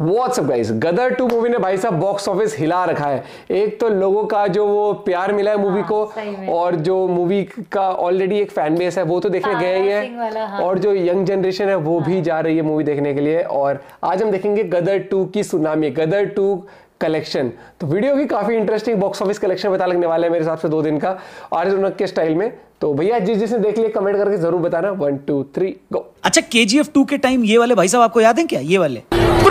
WhatsApp guys, गदर 2 movie ने भाई साहब बॉक्स ऑफिस हिला रखा है। एक तो लोगों का जो वो प्यार मिला है मूवी को, और जो मूवी का ऑलरेडी एक फैन बेस है वो तो देखने गए ही है, और जो यंग जनरेशन है वो भी जा रही है मूवी देखने के लिए। और आज हम देखेंगे गदर 2 की सुनामी, गदर 2 कलेक्शन। तो वीडियो की काफी इंटरेस्टिंग बॉक्स ऑफिस कलेक्शन पता लगने वाला है मेरे हिसाब से 2 दिन का, आर्य रौनक के स्टाइल में। तो भैया जिसने देख लिया कमेंट करके जरूर बताना। 1 2 3 गो। अच्छा, KGF 2 के टाइम ये वाले भाई साहब आपको याद है क्या? ये वाले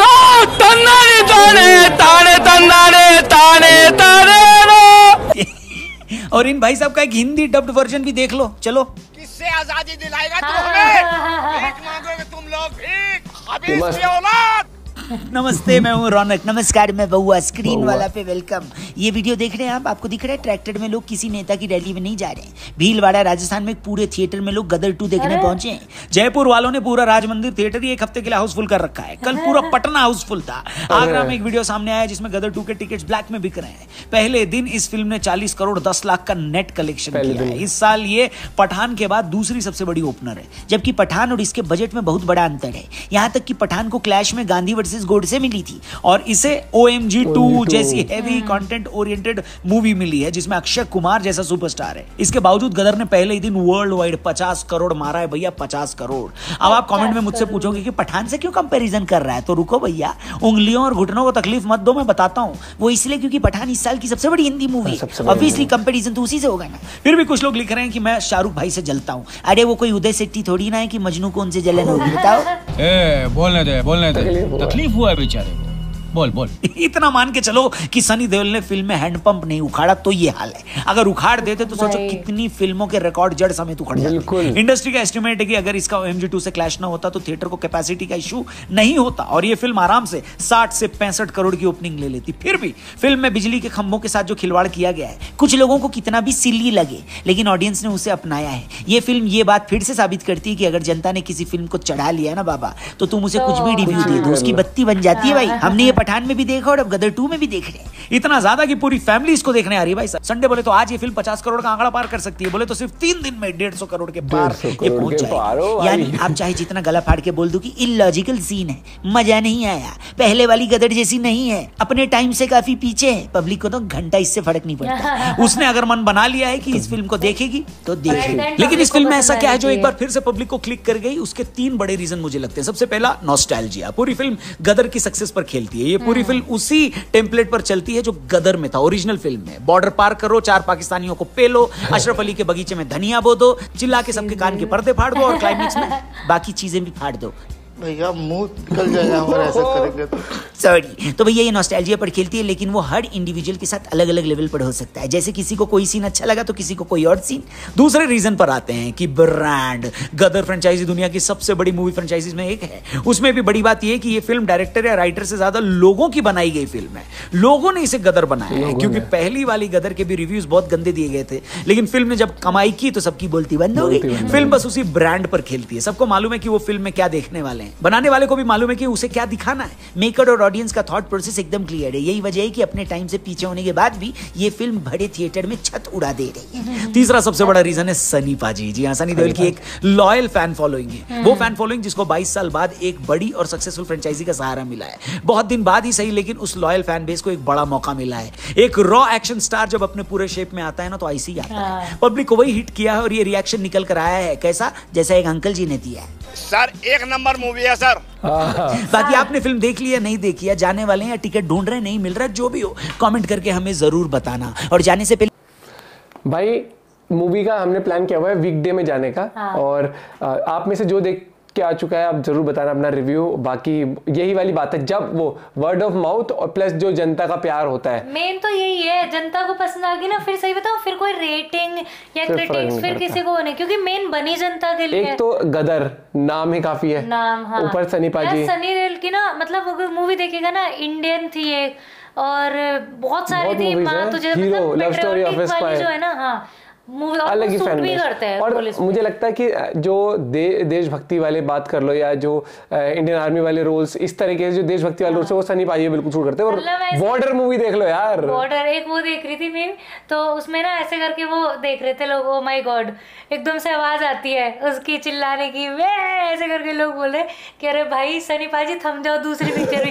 और इन भाई साहब का एक हिंदी डब्ड वर्जन भी देख लो। चलो, किससे आजादी दिलाएगा तू हमें? भीख मांगोगे तुम लोग, भीख हबीज की औलाद। नमस्ते, मैं हूँ रौनक। नमस्कार, मैं बउआ। स्क्रीन वाला पे वेलकम। ये वीडियो देख रहे हैं आप, आपको दिख रहा है ट्रैक्टर में लोग किसी नेता की रैली में नहीं जा रहे हैं। भीलवाड़ा राजस्थान में पूरे थिएटर में लोग गदर 2 देखने पहुंचे हैं। जयपुर वालों ने पूरा राज मंदिर थिएटर ही 1 हफ्ते के लिए हाउसफुल कर रखा है। कल पूरा पटना हाउसफुल था। आगरा में एक वीडियो सामने आया जिसमें गदर 2 के टिकट्स ब्लैक में बिक रहे हैं। पहले दिन इस फिल्म ने 40 करोड़ 10 लाख का नेट कलेक्शन किया है। इस साल ये पठान के बाद दूसरी सबसे बड़ी ओपनर है, जबकि पठान और इसके बजट में बहुत बड़ा अंतर है। यहाँ तक कि पठान को क्लैश में गांधी वर्सेस गोडसे मिली थी और इसे OMG 2 जैसी हेवी कंटेंट ओरिएंटेड मूवी मिली है जिसमें अक्षय कुमार जैसा सुपरस्टार है। इसके बावजूद गदर ने पहले ही दिन वर्ल्ड वाइड 50 करोड़ मारा है भैया, 50 करोड़। अब आप कमेंट में मुझसे पूछोगे कि पठान से क्यों कंपैरिजन कर रहा है, तो रुको भैया, उंगलियों और घुटनों को तकलीफ मत दो, मैं बताता हूँ। वो इसलिए क्योंकि पठान इस साल की सबसे बड़ी हिंदी मूवी है, ऑब्वियसली कंपैरिजन तो उसी से होगा ना। फिर भी कुछ लोग लिख रहे हैं कि मैं शाहरुख भाई से जलता हूँ। अरे वो कोई उदय शेट्टी थोड़ी ना है कि मजनू को उनसे जलन होगी, बताओ। बोलने दे, तकलीफ हुआ है बेचारे को, बोल। इतना मान के चलो कि सनी देओल ने फिल्म में हैंडपंप नहीं उखाड़ा तो ये हाल है। अगर उखाड़ देते तो सोचो कितनी फिल्मों के रिकॉर्ड जड़ समेत उखड़ जाते। इंडस्ट्री का एस्टिमेट है कि अगर इसका OMG 2 से क्लैश ना होता तो थिएटर को कैपेसिटी का इशू नहीं होता और ये फिल्म आराम से 60 से 65 करोड़ की ओपनिंग ले लेती। फिर भी फिल्म में बिजली के खंभों के साथ जो खिलवाड़ किया गया है, कुछ लोगों को कितना भी सिल्ली लगे, लेकिन ऑडियंस ने उसे अपनाया है। ये फिल्म ये बात फिर से साबित करती है कि अगर जनता ने किसी फिल्म को चढ़ा लिया ना बाबा, तो तुम उसे कुछ भी रिव्यू दे दो, उसकी बत्ती बन जाती है भाई। हमने ये पठान में भी देखा और अब गदर 2 में भी देख रहे हैं। इतना ज्यादा कि पूरी फैमिली इसको देखने आ रही है भाई। संडे बोले तो आज ये फिल्म 50 करोड़ का आंकड़ा पार कर सकती है, बोले तो सिर्फ 3 दिन में 150 करोड़ के पार ये पहुंच जाए। यानी आप चाहे जितना गला फाड़ के बोल दो कि इलॉजिकल सीन है, मजा नहीं आया, पहले वाली गदर जैसी नहीं है, अपने टाइम से काफी पीछे है, पब्लिक को तो घंटा इससे फर्क नहीं पड़ता। उसने अगर मन बना लिया है कि इस फिल्म को देखेगी तो देखेगी। लेकिन इस फिल्म में ऐसा क्या है जो एक बार फिर से पब्लिक को क्लिक कर गई? उसके 3 बड़े रीजन मुझे लगते हैं। सबसे पहला, नॉस्टैल्जिया। पूरी फिल्म गदर की सक्सेस पर खेलती है। ये पूरी फिल्म उसी टेम्पलेट पर चलती है जो गदर में था, ओरिजिनल फिल्म में। बॉर्डर पार करो, 4 पाकिस्तानियों को पेलो, अशरफ अली के बगीचे में धनिया बो दो, चिल्ला के सबके कान के पर्दे फाड़ दो और क्लाइमेक्स में बाकी चीजें भी फाड़ दो। भैया मुंह निकल जाएगा हमारा ऐसा करेंगे तो। सॉरी। तो भैया ये नॉस्टैल्जिया पर खेलती है, लेकिन वो हर इंडिविजुअल के साथ अलग अलग लेवल पर हो सकता है। जैसे किसी को कोई सीन अच्छा लगा तो किसी को कोई और सीन। दूसरे रीजन पर आते हैं कि ब्रांड। गदर फ्रेंचाइजी दुनिया की सबसे बड़ी मूवी फ्रेंचाइजीज में एक है। उसमें भी बड़ी बात यह है कि ये फिल्म डायरेक्टर या राइटर से ज्यादा लोगों की बनाई गई फिल्म है। लोगों ने इसे गदर बनाया है, क्योंकि पहली वाली गदर के भी रिव्यूज बहुत गंदे दिए गए थे, लेकिन फिल्म ने जब कमाई की तो सबकी बोलती बंद हो गई। फिल्म बस उसी ब्रांड पर खेलती है। सबको मालूम है कि वो फिल्म में क्या देखने वाले हैं, बनाने वाले को भी मालूम है कि उसे क्या दिखाना है। मेकर और ऑडियंस का थॉट प्रोसेस एकदम क्लियर है। यही वजह है कि अपने टाइम से पीछे होने के बाद भी ये फिल्म बड़े थिएटर में छत उड़ा दे रही है। तीसरा सबसे बड़ा रीजन है सनी पाजी। जी हाँ, सनी देओल की एक लॉयल फैन फॉलोइंग है। वो फैन फॉलोइंग जिसको 22 साल बाद एक बड़ी और सक्सेसफुल फ्रेंचाइजी का सहारा मिला है। बहुत दिन बाद ही सही, लेकिन उस लॉयल फैन बेस को एक बड़ा मौका मिला है। एक रॉ एक्शन स्टार जब अपने पूरे शेप में आता है ना तो ऐसे ही आता है। पब्लिक को वही हिट किया है और ये रिएक्शन निकल कर आया है। कैसा? जैसा एक अंकल जी ने दिया है। सर 1 नंबर मूवी है सर। बाकी आपने फिल्म देख ली या नहीं देखी, या जाने वाले हैं या टिकट ढूंढ रहे हैं, नहीं मिल रहा, जो भी हो कमेंट करके हमें जरूर बताना। और जाने से पहले भाई मूवी का हमने प्लान किया हुआ है वीकडे में जाने का। और आप में से जो देख के आ चुका है आप जरूर बताना अपना रिव्यू। बाकी यही वाली बात है, जब वो वर्ड ऑफ माउथ और प्लस जो जनता का प्यार होता है, मेन तो यही है। जनता को पसंद आ गई ना, फिर सही बताओ, फिर कोई रेटिंग या क्रिटिक्स फिर किसी को नहीं, क्योंकि मेन बनी जनता के लिए। एक तो गदर नाम ही काफी है, नाम, हाँ। ऊपर सनी पाजी, सनी देओल की ना, मतलब अगर मूवी देखेगा ना, इंडियन थी एक और बहुत सारी थी। माँ तुझे हीरो, लव स्टोरी ऑफ वाली जो है ना, हाँ, अलग ही फैन है। और मुझे लगता है कि जो देशभक्ति वाले बात कर लो या जो इंडियन आर्मी वाले रोल्स, इस तरीके से जो देशभक्ति वाले रोल्स है वो सनी पाजी बिल्कुल शूट करते हैं। और बॉर्डर मूवी देख लो यार, बॉर्डर एक वो देख रही थी मैं, तो उसमें ना ऐसे करके वो देख रहे थे लोग, ओ माय गॉड, एकदम से आवाज आती है उसकी चिल्लाने की, वे ऐसे करके लोग बोल रहे कि अरे भाई सनी पाजी थम जाओ, दूसरी पिक्चर भी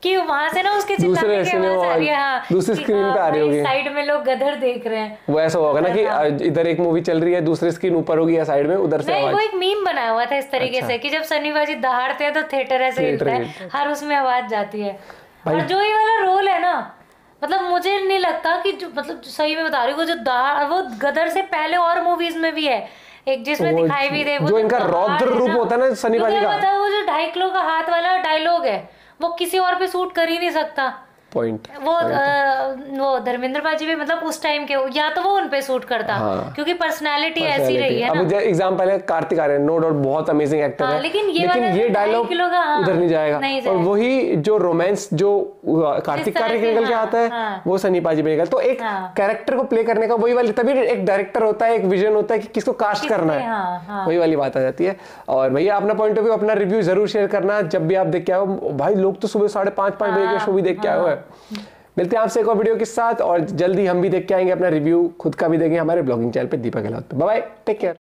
कि वहां से ना उसके चिल्लाने की आवाज आ रही है, हाँ, दूसरी स्क्रीन पे आ रही होगी, साइड में लोग गदर देख रहे हैं। वो ऐसा होगा ना कि इधर एक मूवी चल रही है, दूसरी स्क्रीन ऊपर होगी या साइड में, उधर से नहीं, आवाज। वो एक मीम बनाया हुआ था इस तरीके से कि जब सनी बाजी दहाड़ते हैं तो थिएटर ऐसे हिलता है, हर उसमें आवाज जाती है। और जो ये वाला रोल है ना, मतलब मुझे नहीं लगता कि जो, मतलब सही में बता रही हूँ, वो गदर से पहले और मूवीज में भी है, एक जिसमें दिखाई भी दे, जो इनका रौद्र रूप होता है ना सनी बाजी का, पता है वो जो 2.5 किलो का हाथ वाला डायलॉग है वो किसी और पे सूट कर ही नहीं सकता। पॉइंट वो धर्मेंद्र बाजी भी, मतलब उस टाइम के या तो वो उन पे सूट करता, हाँ, क्योंकि पर्सनालिटी ऐसी रही है ना। अब एग्जांपल है कार्तिक आर्यन, नो डाउट बहुत अमेजिंग एक्टर है, लेकिन ये डायलॉग उधर नहीं जाएगा। और वही जो रोमांस जो कार्तिक आर्यन निकल के आता है वो सनी बाजी में निकल, तो एक कैरेक्टर को प्ले करने का वही वाली, तभी एक डायरेक्टर होता है, एक विजन होता है कि किसको कास्ट करना है, वही वाली बात आ जाती है। और भैया अपना पॉइंट ऑफ व्यू, अपना रिव्यू जरूर शेयर करना जब भी आप देख के आओ। भाई लोग तो सुबह 5:30 बजे के शो भी देख के आए हुए हैं। मिलते हैं आपसे एक और वीडियो के साथ, और जल्दी हम भी देख के आएंगे, अपना रिव्यू खुद का भी देंगे हमारे ब्लॉगिंग चैनल पे दीपक गहलोत पे। Bye bye, take care.